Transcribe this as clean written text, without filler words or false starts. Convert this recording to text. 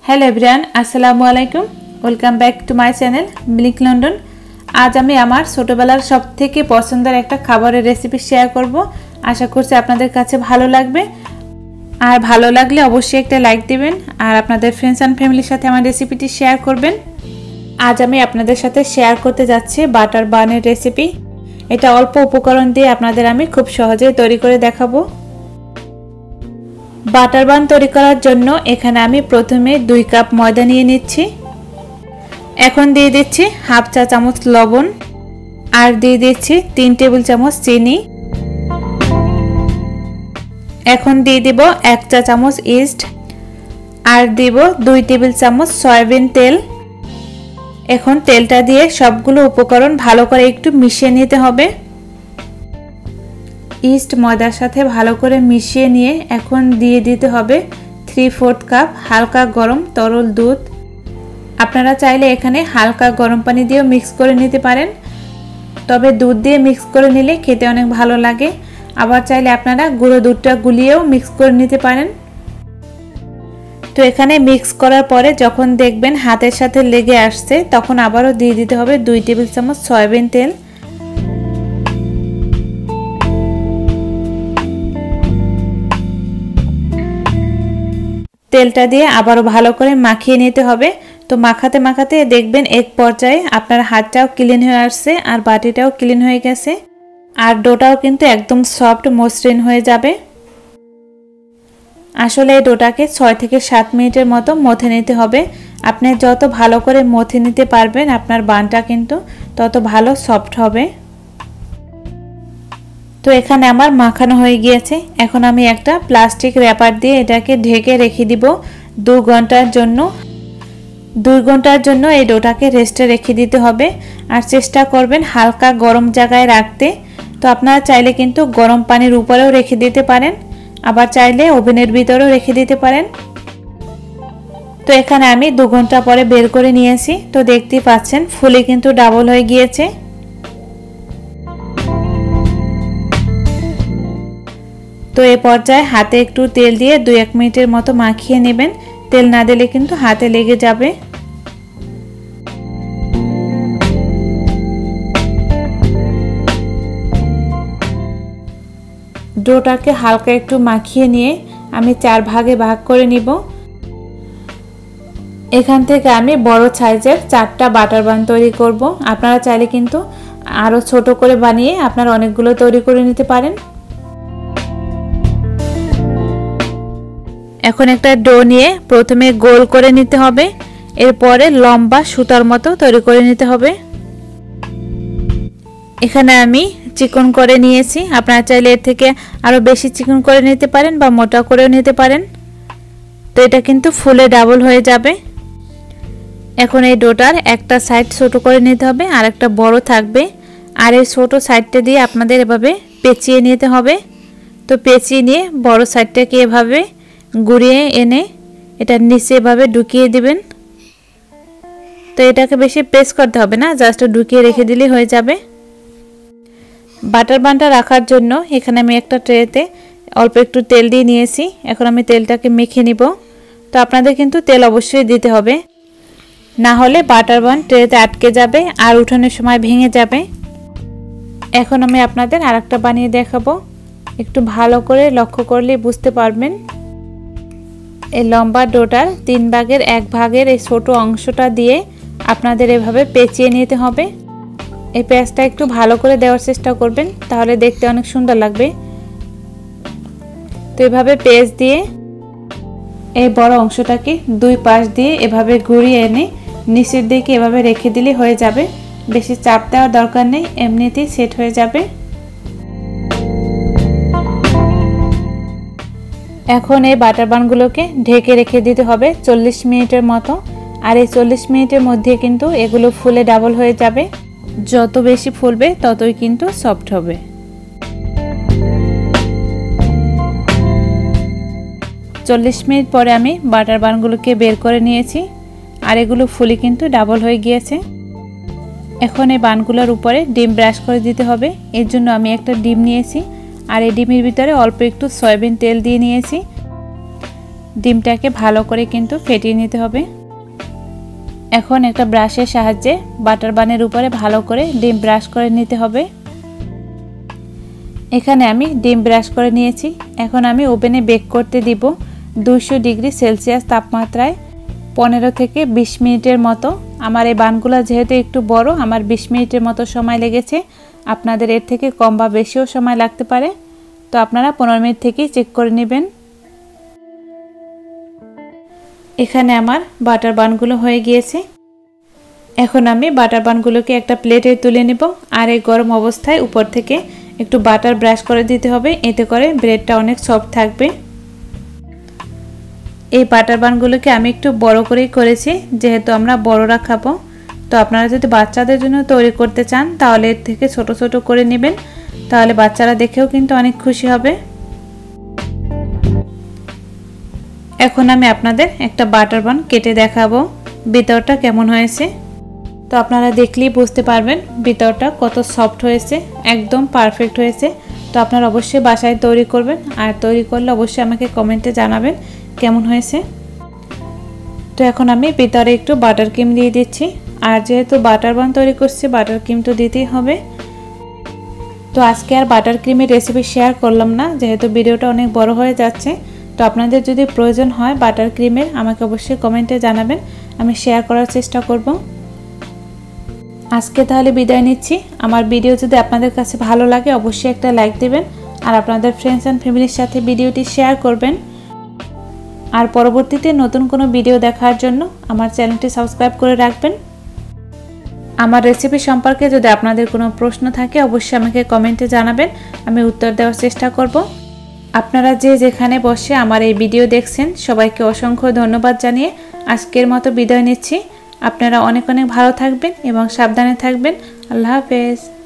Hello everyone আসসালামু আলাইকুম welcome back to my channel milk London. আজ আমি আমার ছোটবেলার সবথেকে পছন্দের একটা খাবারের রেসিপি শেয়ার করব। আশা করছি আপনাদের কাছে ভালো লাগবে, আর ভালো লাগলে অবশ্যই একটা লাইক দিবেন আর আপনাদের ফ্রেন্ডস এন্ড ফ্যামিলির সাথে আমার রেসিপিটি শেয়ার করবেন। আজ আমি আপনাদের সাথে শেয়ার করতে যাচ্ছি বাটার বানের রেসিপি। এটা অল্প উপকরণ দিয়ে আপনাদের আমি খুব সহজেই তৈরি করে দেখাবো। বাটার বান তৈরি করার জন্য এখানে আমি প্রথমে 2 কাপ ময়দা নিয়ে নিচ্ছি। এখন দিয়ে দিচ্ছি হাফ চা চামচ লবণ আর দিয়ে দিচ্ছি 3 টেবিল চামচ চিনি। এখন দিয়ে দিব 1 চা চামচ ইস্ট আর দিব 2 টেবিল চামচ সয়াবিন তেল। এখন তেলটা দিয়ে সবগুলো উপকরণ ভালো করে একটু মিশিয়ে নিতে হবে। ইস্ট ময়দার সাথে ভালো করে মিশিয়ে নিয়ে এখন দিয়ে দিতে হবে 3/4 কাপ হালকা গরম তরল দুধ। আপনারা চাইলে এখানে হালকা গরম পানি দিয়েও মিক্স করে নিতে পারেন, তবে দুধ দিয়ে মিক্স করে নিলে খেতে অনেক ভালো লাগে। আবার চাইলে আপনারা গুঁড়ো দুধটা গুলিয়েও মিক্স করে নিতে পারেন। তো এখানে মিক্স করার পরে যখন দেখবেন হাতের সাথে লেগে আসছে তখন আবারও দিয়ে দিতে হবে 2 টেবিল চামচ সয়াবিন তেল। তেলটা দিয়ে আবারও ভালো করে মাখিয়ে নিতে হবে। তো মাখাতে মাখাতে দেখবেন এক পর্যায়ে আপনার হাতটাও ক্লিন হয়ে আসছে আর বাটিটাও ক্লিন হয়ে গেছে, আর ডোটাও কিন্তু একদম সফট মসৃণ হয়ে যাবে। আসলে এই ডোটাকে 6 থেকে 7 মিনিটের মতো মথে নিতে হবে। আপনি যত ভালো করে মথে নিতে পারবেন আপনার বানটা কিন্তু তত ভালো সফট হবে। তো এখানে আমার মাখানো হয়ে গিয়েছে। এখন আমি একটা প্লাস্টিক র্যাপার দিয়ে এটাকে ঢেকে রেখে দিব 2 ঘন্টার জন্য। 2 ঘন্টার জন্য এই ডোটাকে রেস্টে রেখে দিতে হবে, আর চেষ্টা করবেন হালকা গরম জায়গায় রাখতে। তো আপনারা চাইলে কিন্তু গরম পানির উপরেও রেখে দিতে পারেন, আবার চাইলে ওভেনের ভিতরেও রেখে দিতে পারেন। তো এখানে আমি 2 ঘন্টা পরে বের করে নিয়েছি। তো দেখতেই পাচ্ছেন ফুলে কিন্তু ডাবল হয়ে গিয়েছে। তো এই পর্যায়ে হাতে একটু তেল দিয়ে 2-1 মিনিটের মতো মাখিয়ে নেবেন। তেল না দিলে কিন্তু হাতে লেগে যাবে। ডোটাকে হালকা একটু মাখিয়ে নিয়ে আমি 4 ভাগে ভাগ করে নিব। এখান থেকে আমি বড় সাইজের 4টা বাটার বান তৈরি করব। আপনারা চাইলে কিন্তু আরো ছোট করে বানিয়ে আপনারা অনেকগুলো তৈরি করে নিতে পারেন। এখন একটা ডো নিয়ে প্রথমে গোল করে নিতে হবে, এরপরে লম্বা সুতার মতো তৈরি করে নিতে হবে। এখানে আমি চিকন করে নিয়েছি, আপনারা চাইলে এর থেকে আরো বেশি চিকন করে নিতে পারেন বা মোটা করেও নিতে পারেন। তো এটা কিন্তু ফুলে ডাবল হয়ে যাবে। এখন এই ডোটার একটা সাইড ছোট করে নিতে হবে আর একটা বড় থাকবে, আর এই ছোট সাইডটা দিয়ে আপনাদের এভাবে পেঁচিয়ে নিতে হবে। তো পেঁচিয়ে নিয়ে বড় সাইডটাকে এভাবে ঘুরিয়ে এনে এটা নিচে এভাবে ঢুকিয়ে দিবেন। তো এটাকে বেশি প্রেস করতে হবে না, জাস্ট ঢুকিয়ে রেখে দিলেই হয়ে যাবে। বাটার বানটা রাখার জন্য এখানে আমি একটা ট্রেতে অল্প একটু তেল দিয়ে নিয়েছি। এখন আমি তেলটাকে মেখে নিব। তো আপনাদের কিন্তু তেল অবশ্যই দিতে হবে, না হলে বাটার বান ট্রেতে আটকে যাবে আর উঠানোর সময় ভেঙে যাবে। এখন আমি আপনাদের আরেকটা বানিয়ে দেখাবো। একটু ভালো করে লক্ষ্য করলে বুঝতে পারবেন। এই লম্বা ডোটার 3 ভাগের 1 ভাগের এই ছোট অংশটা দিয়ে আপনাদের এভাবে পেঁচিয়ে নিতে হবে। এই পেঁচটা একটু ভালো করে দেওয়ার চেষ্টা করবেন, তাহলে দেখতে অনেক সুন্দর লাগবে। তো এভাবে পেঁচ দিয়ে এই বড় অংশটাকে 2 পাশ দিয়ে এভাবে ঘুরিয়ে এনে নিচের দিকে এভাবে রেখে দিলে হয়ে যাবে। বেশি চাপ দেওয়ার দরকার নেই, এমনিতেই সেট হয়ে যাবে। এখন এই বাটার বানগুলোকে ঢেকে রেখে দিতে হবে 40 মিনিটের মতো, আর এই 40 মিনিটের মধ্যে কিন্তু এগুলো ফুলে ডাবল হয়ে যাবে। যত বেশি ফুলবে ততই কিন্তু সফট হবে। চল্লিশ মিনিট পরে আমি বাটার বানগুলোকে বের করে নিয়েছি, আর এগুলো ফুলে কিন্তু ডাবল হয়ে গিয়েছে। এখন এই বানগুলোর উপরে ডিম ব্রাশ করে দিতে হবে। এর জন্য আমি একটা ডিম নিয়েছি, আর এই ডিমের ভিতরে অল্প একটু সয়াবিন তেল দিয়ে নিয়েছি। ডিমটাকে ভালো করে কিন্তু ফেটিয়ে নিতে হবে। এখন একটা ব্রাশের সাহায্যে বাটার বানের উপরে ভালো করে ডিম ব্রাশ করে নিতে হবে। এখানে আমি ডিম ব্রাশ করে নিয়েছি। এখন আমি ওভেনে বেক করতে দিব 200 ডিগ্রি সেলসিয়াস তাপমাত্রায় 15 থেকে 20 মিনিটের মতো। আমার এই বানগুলো যেহেতু একটু বড়, আমার 20 মিনিটের মতো সময় লেগেছে। আপনাদের এর থেকে কম বা বেশিও সময় লাগতে পারে, তো আপনারা 15 মিনিট থেকেই চেক করে নেবেন। এখানে আমার বাটার বানগুলো হয়ে গিয়েছে। এখন আমি বাটার বানগুলোকে একটা প্লেটে তুলে নেব। আর এই গরম অবস্থায় উপর থেকে একটু বাটার ব্রাশ করে দিতে হবে, এতে করে ব্রেডটা অনেক সফট থাকবে। এই বাটার বানগুলোকে আমি একটু বড় করেই করেছি, যেহেতু আমরা বড়রা খাবো। তো আপনারা যদি বাচ্চাদের জন্য তৈরি করতে চান তাহলে এর থেকে ছোট ছোট করে নেবেন, তাহলে বাচ্চারা দেখেও কিন্তু অনেক খুশি হবে। এখন আমি আপনাদের একটা বাটার বান কেটে দেখাবো ভিতরটা কেমন হয়েছে। তো আপনারা দেখলেই বুঝতে পারবেন ভিতরটা কত সফট হয়েছে, একদম পারফেক্ট হয়েছে। তো আপনারা অবশ্যই বাসায় তৈরি করবেন, আর তৈরি করলে অবশ্যই আমাকে কমেন্টে জানাবেন কেমন হয়েছে। তো এখন আমি ভিতরে একটু বাটার ক্রিম দিয়ে দিচ্ছি, আর যেহেতু বাটার বান তৈরি করছি বাটার ক্রিম তো দিতেই হবে। তো আজকে আর বাটার ক্রিমের রেসিপি শেয়ার করলাম না, যেহেতু ভিডিওটা অনেক বড় হয়ে যাচ্ছে। তো আপনাদের যদি প্রয়োজন হয় বাটার ক্রিমের, আমাকে অবশ্যই কমেন্টে জানাবেন, আমি শেয়ার করার চেষ্টা করব। আজকে তাহলে বিদায় নিচ্ছি। আমার ভিডিও যদি আপনাদের কাছে ভালো লাগে অবশ্যই একটা লাইক দিবেন, আর আপনাদের ফ্রেন্ডস অ্যান্ড ফ্যামিলির সাথে ভিডিওটি শেয়ার করবেন। আর পরবর্তীতে নতুন কোনো ভিডিও দেখার জন্য আমার চ্যানেলটি সাবস্ক্রাইব করে রাখবেন। আমার রেসিপি সম্পর্কে যদি আপনাদের কোনো প্রশ্ন থাকে অবশ্যই আমাকে কমেন্টে জানাবেন, আমি উত্তর দেওয়ার চেষ্টা করব। আপনারা যে যেখানে বসে আমার এই ভিডিও দেখছেন সবাইকে অসংখ্য ধন্যবাদ জানিয়ে আজকের মতো বিদায় নিচ্ছি। আপনারা অনেক অনেক ভালো থাকবেন এবং সাবধানে থাকবেন। আল্লাহ হাফেজ।